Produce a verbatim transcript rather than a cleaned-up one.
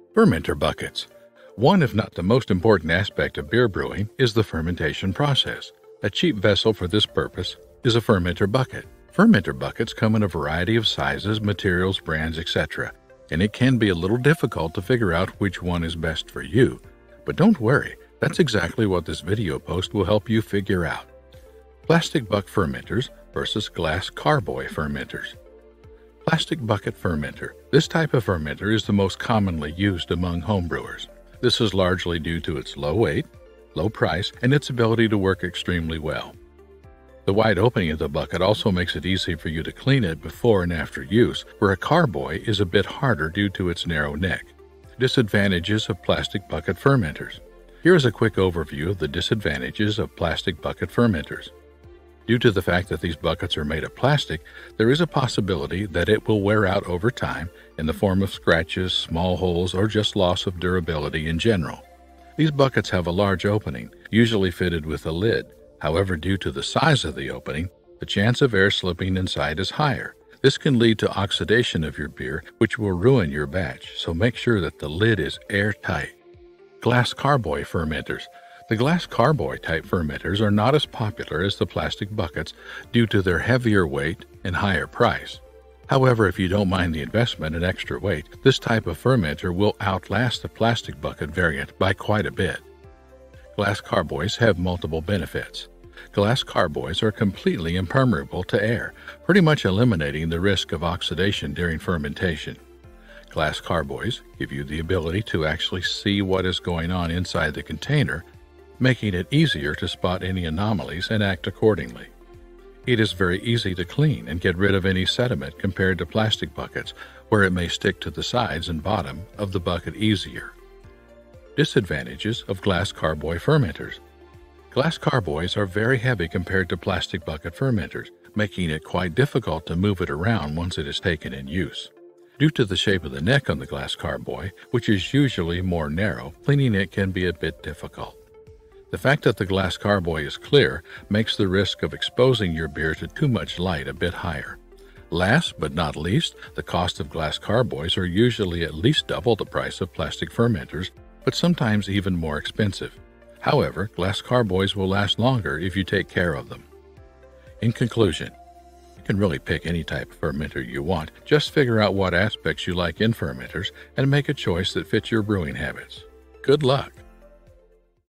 Fermenter buckets. One, if not the most important aspect of beer brewing, is the fermentation process. A cheap vessel for this purpose is a fermenter bucket. Fermenter buckets come in a variety of sizes, materials, brands, et cetera, and it can be a little difficult to figure out which one is best for you. But don't worry, that's exactly what this video post will help you figure out. Plastic bucket fermenters versus glass carboy fermenters. Plastic bucket fermenter. This type of fermenter is the most commonly used among homebrewers. This is largely due to its low weight, low price, and its ability to work extremely well. The wide opening of the bucket also makes it easy for you to clean it before and after use, where a carboy is a bit harder due to its narrow neck. Disadvantages of plastic bucket fermenters. Here is a quick overview of the disadvantages of plastic bucket fermenters. Due to the fact that these buckets are made of plastic, there is a possibility that it will wear out over time in the form of scratches, small holes, or just loss of durability in general. These buckets have a large opening, usually fitted with a lid. However, due to the size of the opening, the chance of air slipping inside is higher. This can lead to oxidation of your beer, which will ruin your batch, so make sure that the lid is airtight. Glass carboy fermenters. The glass carboy type fermenters are not as popular as the plastic buckets due to their heavier weight and higher price. However, if you don't mind the investment and extra weight, this type of fermenter will outlast the plastic bucket variant by quite a bit. Glass carboys have multiple benefits. Glass carboys are completely impermeable to air, pretty much eliminating the risk of oxidation during fermentation. Glass carboys give you the ability to actually see what is going on inside the container, making it easier to spot any anomalies and act accordingly. It is very easy to clean and get rid of any sediment compared to plastic buckets, where it may stick to the sides and bottom of the bucket easier. Disadvantages of glass carboy fermenters. Glass carboys are very heavy compared to plastic bucket fermenters, making it quite difficult to move it around once it is taken in use. Due to the shape of the neck on the glass carboy, which is usually more narrow, cleaning it can be a bit difficult. The fact that the glass carboy is clear makes the risk of exposing your beer to too much light a bit higher. Last but not least, the cost of glass carboys are usually at least double the price of plastic fermenters, but sometimes even more expensive. However, glass carboys will last longer if you take care of them. In conclusion, you can really pick any type of fermenter you want. Just figure out what aspects you like in fermenters and make a choice that fits your brewing habits. Good luck!